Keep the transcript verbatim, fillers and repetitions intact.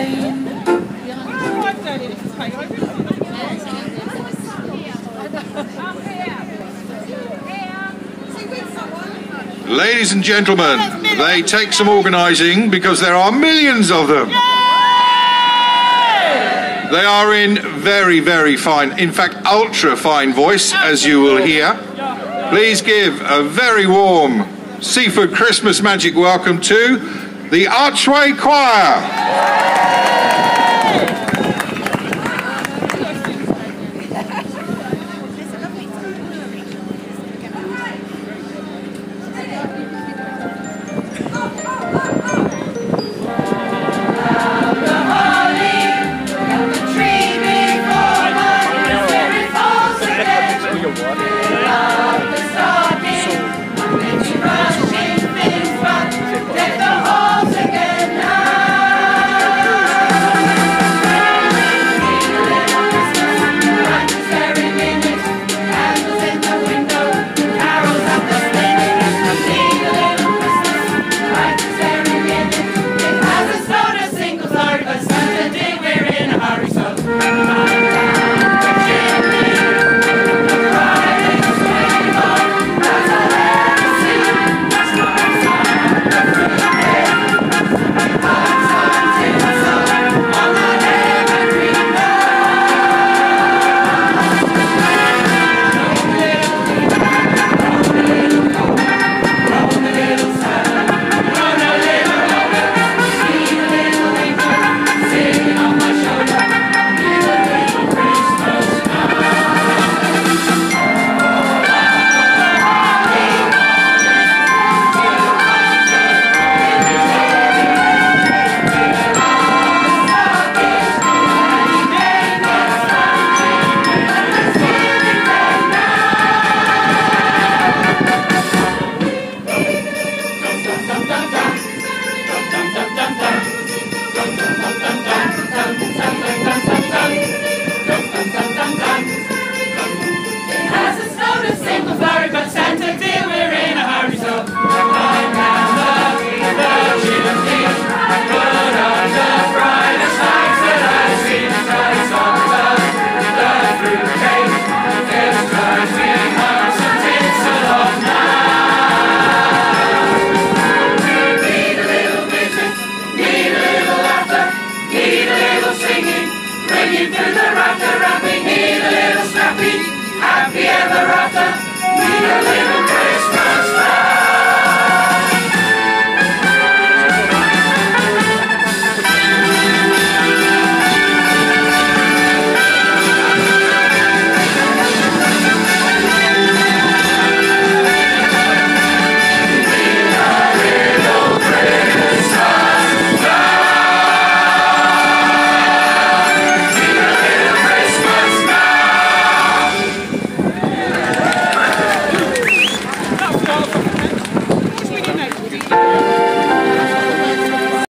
Ladies and gentlemen, they take some organising because there are millions of them. They are in very, very fine, in fact, ultra fine voice, as you will hear. Please give a very warm Seaford Christmas Magic welcome to the Archway Choir.